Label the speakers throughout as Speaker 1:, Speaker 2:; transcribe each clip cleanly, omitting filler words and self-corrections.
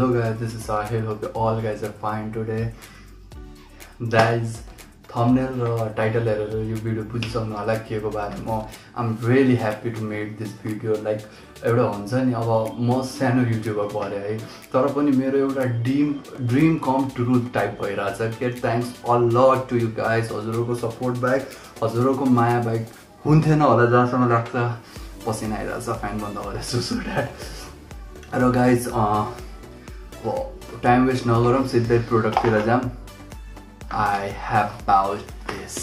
Speaker 1: Hello guys, this is Sahil. Hope you all guys are fine today. Guys, thumbnail र title हेरेर यो video बुझिसक्नु होला केको बारेमा. I'm really happy to make this video. Like एउटा हुन्छ नि अब म सानो युट्युबर भरे है तर पनि मेरो एउटा ड्रीम कम ट्रू टाइप भइराछ के. Thanks a lot to you guys. हजुरहरुको सपोर्ट ब्याक, हजुरहरुको माया ब्याक हुन्थेन होला जहाँसम्म लाग्छ. पसिना आइराछ, फ्यान बन्द गरेर सुसु ड्याड. र गाइज टाइम वेस्ट नगरौँ, सिधै प्रोडक्टतिर जाऊँ. I have bought this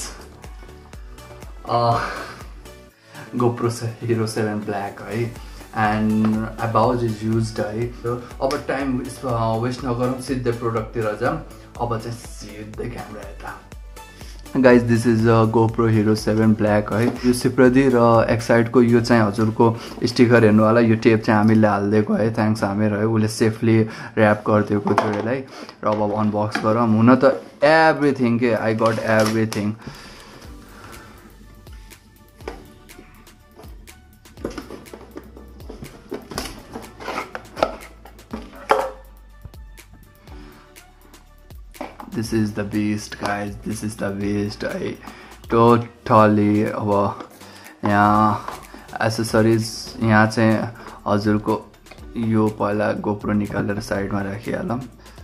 Speaker 1: GoPro Hero 7 Black है, and I bought it used है. अब टाइम वेस्ट नगरौँ, सिधै प्रोडक्टतिर जाऊँ. अब चाहिँ सिधै क्यामेरा यता. Guys this is GoPro Hero 7 Black है. यो सिप्रदी र एक्साइडको यो चाहिँ हजुरको स्टिकर हेर्नु होला. यो टेप चाहिँ हामीले हालिदिएको है, थ्याङ्क्स हामीर है. उसले सेफली ऱ्याप गरिदिएको थियो यसलाई. र अब अनबक्स गरौँ. हुन त एभ्रिथिङ के I got everything. This is the beast guys, this is the beast. I totally अब यहाँ एसेसरिज यहाँ चाहिँ हजुरको यो पहिला GoPro निकालेर साइडमा राखिहालौँ.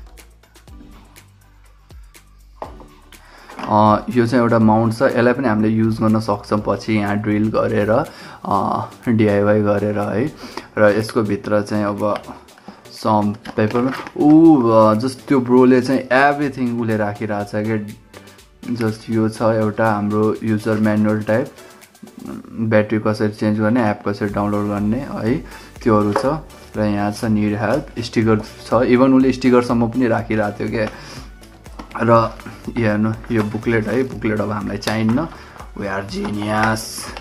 Speaker 1: यो चाहिँ एउटा माउन्ट छ, यसलाई पनि हामीले युज गर्न सक्छौँ पछि यहाँ ड्रिल गरेर DIY गरेर है. र यसको भित्र चाहिँ अब सम पेपरमा जस्ट त्यो ब्रोले चाहिँ एभ्रिथिङ उसले राखिरहेछ कि. जस्ट यो छ एउटा हाम्रो युजर म्यानुअल टाइप, ब्याट्री कसरी चेन्ज गर्ने, एप कसरी डाउनलोड गर्ने है, त्योहरू छ. र यहाँ छ निड हेल्प, स्टिकर छ, इभन उसले स्टिकरसम्म पनि राखिरहेको थियो क्या. र हेर्नु यो बुकलेट है, बुकलेट अब हामीलाई चाहिन्न. We are genius.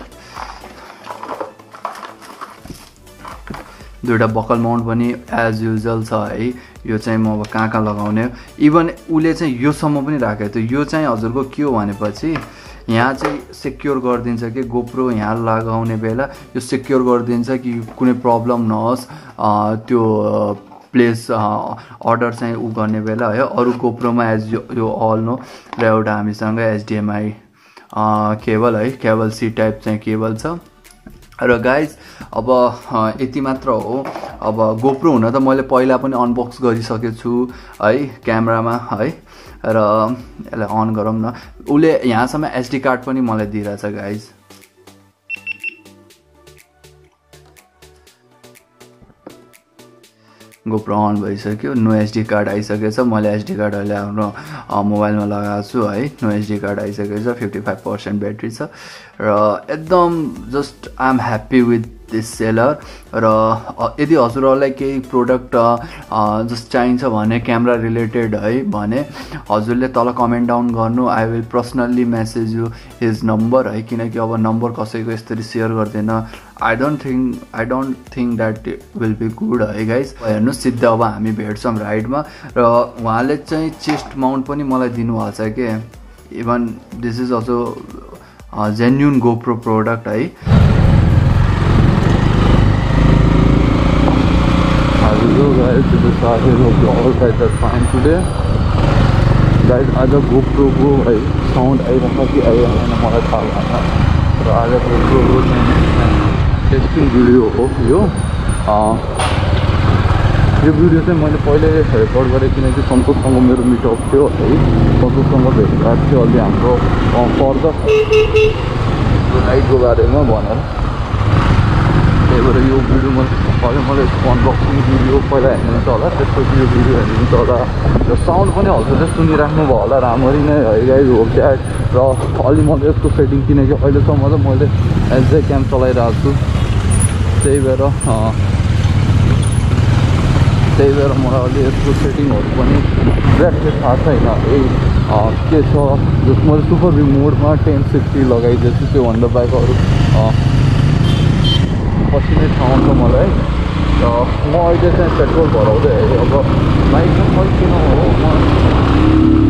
Speaker 1: दुईवटा बकल माउन्ट पनि एज युजल छ है. यो चाहिँ म अब कहाँ लगाउने. इभन उसले चाहिँ योसम्म पनि राखेको थियो. यो चाहिँ हजुरको के हो भनेपछि यहाँ चाहिँ सेक्योर गरिदिन्छ कि GoPro यहाँ लगाउने बेला यो सेक्योर गरिदिन्छ कि कुनै प्रब्लम नहोस् त्यो प्लेस अर्डर चाहिँ उ गर्ने बेला है. अरू GoProमा एज यो अल नो. र एउटा हामीसँग HDMI केबल है, केबल सी टाइप चाहिँ केबल छ. र गाइज अब यति मात्र हो. अब GoPro हुन त मैले पहिला पनि अनबक्स गरिसकेको छु है क्यामेरामा है. र यसलाई अन गरौँ न. उसले यहाँसम्म SD कार्ड पनि मलाई दिइरहेछ गाइज. GoPro अन भइसक्यो. नो SD कार्ड आइसकेछ. मैले SD कार्ड अहिले आफ्नो मोबाइलमा लगाएको छु है. नो SD कार्ड आइसकेछ. 55% ब्याट्री छ. र एकदम just I am happy with this seller. र यदि हजुरहरूलाई केही प्रोडक्ट जस्ट चाहिन्छ भने क्यामेरा रिलेटेड है भने हजुरले तल कमेन्ट डाउन गर्नु. I will personally message you his number है, किनकि अब नम्बर कसैको यसरी सेयर गर्दैन. I don't think that will be good है गाइज. हेर्नु सिधै अब हामी भेट्छौँ राइडमा. र उहाँले चाहिँ चेस्ट माउन्ट पनि मलाई दिनुभएको छ कि. Even this is also genuine GoPro product है. Hello guys, this is Sahil. Hope you all guys are fine today. Guys, आज GoPro को है साउन्ड आइरहेको कि आइरहेन मलाई थाहा भएन. र आज GoPro को टेस्टिङ भिडियो हो यो. यो भिडियो चाहिँ मैले पहिले रेकर्ड गरेँ किनकि सन्तोषसँग मेरो मिटअप थियो है. सन्तोषसँग भेट भएको थियो अलि हाम्रो फर्दर लाइटको बारेमा भनेर. त्यही भएर यो भिडियो मैले अनबक्सिङ भिडियो पहिला हेर्नुहुन्छ होला, त्यसपछि यो भिडियो हेर्नुहुन्छ होला. र साउन्ड पनि हजुरले सुनिराख्नु भयो होला राम्ररी नै है गाइज. हो द्याट. र अलि मैले यसको सेटिङ किनकि अहिलेसम्म त मैले एचडी क्याम चलाइरहेको छु. त्यही भएर मलाई अलि यसको सेटिङहरू पनि एक्ज्याक्टली थाहा छैन है के छ. जस मैले सुपर भ्यू मोडमा 1060 लगाइदिएको छु. त्योभन्दा बाहेक अरू पछि नै थाहा हुन्छ मलाई. र म अहिले चाहिँ पेट्रोल भराउँदै है. अब बाइकमा मैले किन हो म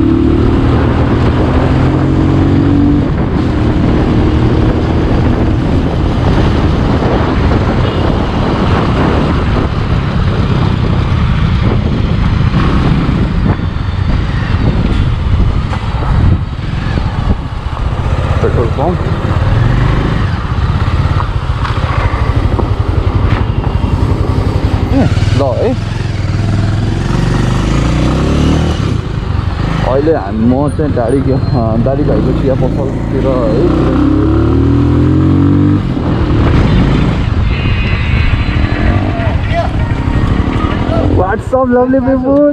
Speaker 1: पेट्रोल पम्प। ल है अहिले म चाहिँ दाडी भाइको चिया पसलतिर है व्हाट्सअप लभली पिपुल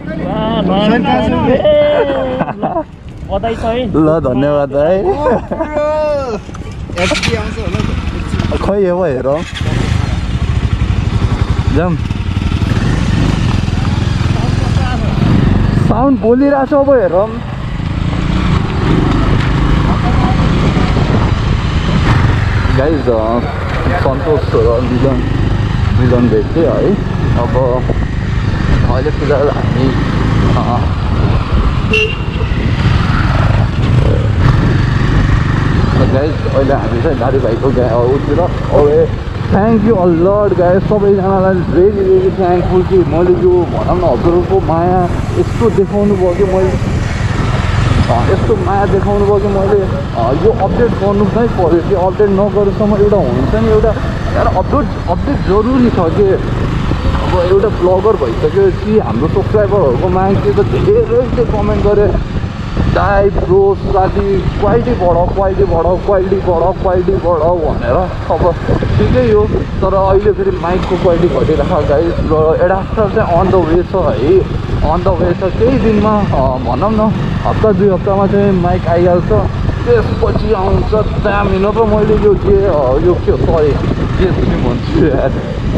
Speaker 1: ल धन्यवाद है खै अब हेरौँ जाम साउन्ड बोलिरहेको छ अब हेरौँ गाइज सन्तोष र मिलन भेट्थ्यो है अब अहिले फिलहाल हामी गाइज अहिले हामी चाहिँ दाडी भाइको उतिर अब थ्याङ्क यू अलर्ट गाइज सबैजनालाई भेरी भेरी थ्याङ्कफुल कि मैले यो भनौँ न हजुरहरूको माया यस्तो देखाउनु भयो कि मैले यस्तो माया देखाउनु भयो कि मैले यो अपडेट गर्नु नै पऱ्यो कि अपडेट नगरेसम्म एउटा हुन्छ नि एउटा यार अपडेट जरुरी छ कि अब एउटा ब्लगर भइसकेपछि हाम्रो सब्सक्राइबरहरूको माग के त धेरैले कमेन्ट गरे दाइ ब्रो साथी क्वालिटी बढाऊ भनेर अब ठिकै हो तर अहिले फेरि माइकको क्वालिटी घटिरहेको गाइस र एडाप्टर चाहिँ अन द वे छ है अन द वे छ केही दिनमा भनौँ न हप्ता 2 हप्तामा चाहिँ माइक आइहाल्छ त्यसपछि आउँछ दामी नत्र मैले यो के सरी के भन्छु यार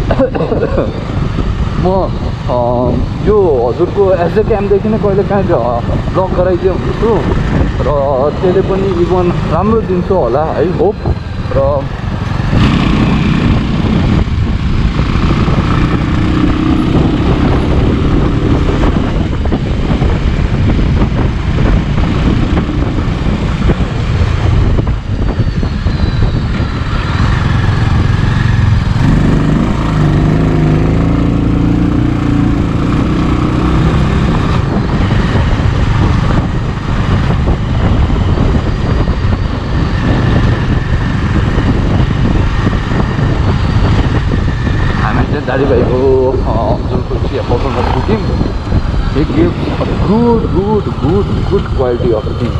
Speaker 1: म यो हजुरको एसए क्यामदेखि नै कहिले काहीँ ब्लग गराइदियो हुन्छु र त्यसले पनि इभन राम्रो दिन्छ होला है होप र दाडी भाइको हजुरको चिया पसलमा पुग्यौँ He gives a good quality of tea.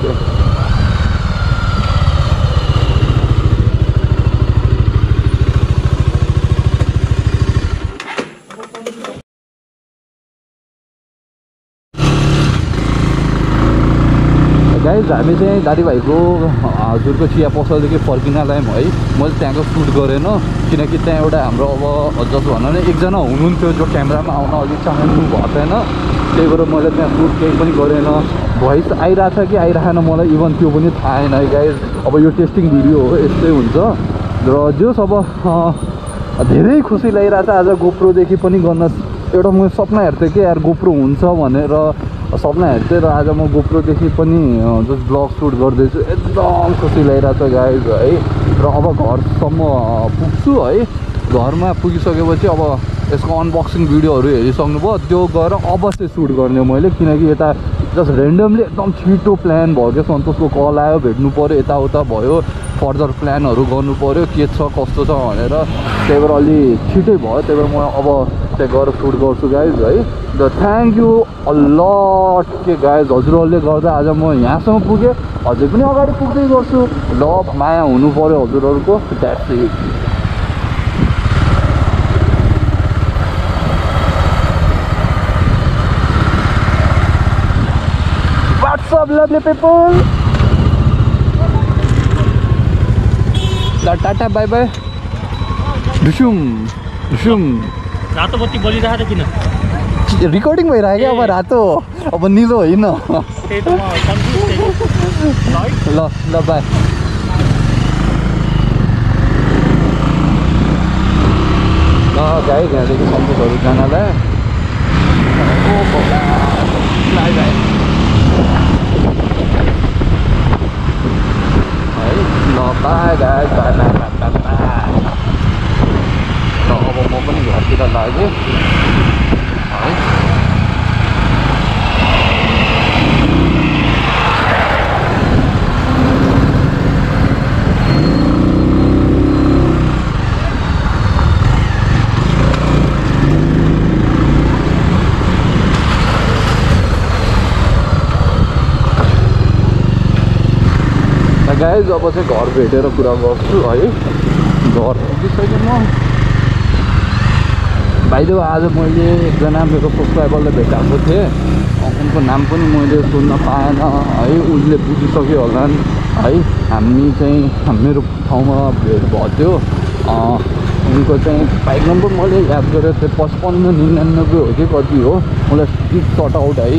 Speaker 1: Guys हामी चाहिँ दाडी भाइको हजुरको चिया पसलदेखि फर्किन लायौँ है मैले त्यहाँको सुट गरेन किनकि त्यहाँ एउटा हाम्रो अब जस्तो भनौँ न एकजना हुनुहुन्थ्यो जो क्यामेरामा आउन अलिक चाहनु भएको छैन त्यही भएर मैले त्यहाँ सुट केही पनि गरेन भोइस आइरहेछ कि आइरहेन मलाई इभन त्यो पनि थाहा छैन है गाइज अब यो टेस्टिङ भिडियो हो यस्तै हुन्छ र जोस् अब धेरै खुसी लागिरहेछ आज गोप्रोदेखि पनि गर्न एउटा म सपना हेर्थेँ कि यार गोप्रो हुन्छ भनेर सपना हेर्थेँ र आज म गोप्रोदेखि पनि जस्ट ब्लग सुट गर्दैछु एकदम खुसी लागिरहेछ गाइज है र अब घरसम्म पुग्छु है घरमा पुगिसकेपछि अब यसको अनबक्सिङ भिडियोहरू हेरिसक्नुभयो त्यो गएर अवश्य सुट गर्ने मैले किनकि यता जस्ट रेन्डमली एकदम छिटो प्लान भयो क्या सन्तोषको कल आयो भेट्नु पऱ्यो यताउता भयो फर्दर प्लानहरू गर्नु पऱ्यो के छ कस्तो छ भनेर त्यही भएर अलि छिटै भयो त्यही भएर म अब त्यहाँ गएर सुट गर्छु गाइज है र थ्याङ्क यू अलट के गाइज हजुरहरूले गर्दा आज म यहाँसम्म पुगेँ अझै पनि अगाडि पुग्दै गर्छु लभ माया हुनु पऱ्यो हजुरहरूको that's it What's up, lovely people? Tata bye bye ढुसुम
Speaker 2: रातो बत्ती बलिरहेको किन
Speaker 1: रिकर्डिङ भइरहेको अब रातो अब निलो होइन ल ल बाई ल गाई यहाँदेखि सन्तोषहरू जानलाई bye bye Bye guys, bye. So, अब म पनि घरतिर लागेँ है गाइज अब चाहिँ घर भेटेर कुरा गर्छु है। घर पुगिसकेँ म। भाइदेव आज मैले एकजना मेरो सब्सक्राइबरलाई भेटाएको थिएँ, उनको नाम पनि मैले सुन्न पाएन है। उसले बुझिसक्यो होला है, हामी चाहिँ मेरो ठाउँमा भेट भएको थियो। उनको चाहिँ बाइक नम्बर मैले याद गरेको थिएँ, 5599 हो कि कति हो, मलाई स्ट्रिट सर्ट आउट है।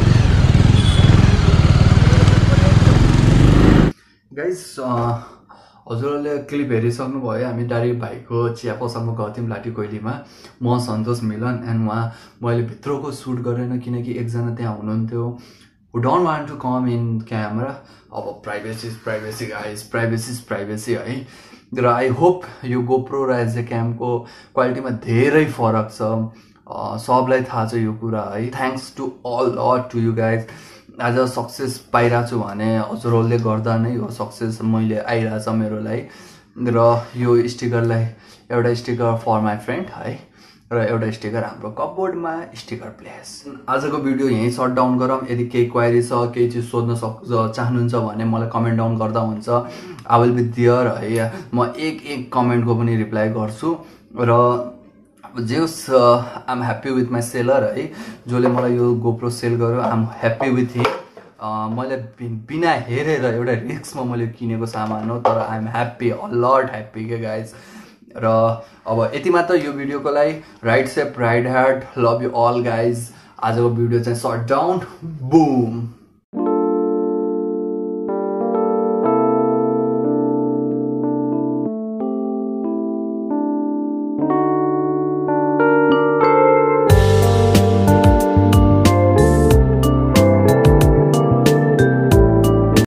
Speaker 1: गाइस हजुरहरूले क्लिप हेरिसक्नु भयो। हामी डाइरेक्ट भाइको चिया पसलमा गएको थियौँ लाठी कोइलीमा, म सन्तोष मिलन एन्ड उहाँ। मैले भित्रको सुट गरेन किनकि एकजना त्यहाँ हुनुहुन्थ्यो who don't want to come in camera. अब प्राइभेसी गाइस, प्राइभेसी है। र आई होप यो गोप्रो र एज ए क्यामको क्वालिटीमा धेरै फरक छ, सबलाई थाहा छ यो कुरा है। Thanks to all to you guys. आज सक्सेस पाइरहेको छु भने हजुरहरूले गर्दा नै हो सक्सेस मैले आइरहेछ मेरो लागि। र यो स्टिकरलाई एउटा स्टिकर फर माई फ्रेन्ड है, र एउटा स्टिकर हाम्रो कपबोर्डमा स्टिकर प्लेस। आजको भिडियो यहीँ सट डाउन गरौँ। यदि केही क्वारी छ, केही चिज सोध्न चाहनुहुन्छ भने मलाई कमेन्ट डाउन गर्दा हुन्छ। आई विल बी देयर है। म एक कमेन्टको पनि रिप्लाई गर्छु। र जे होस् I am happy with my seller है, जसले मलाई यो गोप्रो सेल गर्यो। I am happy with him. मैले बिना हेरेर एउटा रिस्कमा मैले किनेको सामान हो, तर I am happy, a lot happy के गाइज। र अब यति मात्र यो भिडियोको लागि। Ride safe, ride hard, love you all guys. आजको भिडियो चाहिँ सट डाउन, बुम।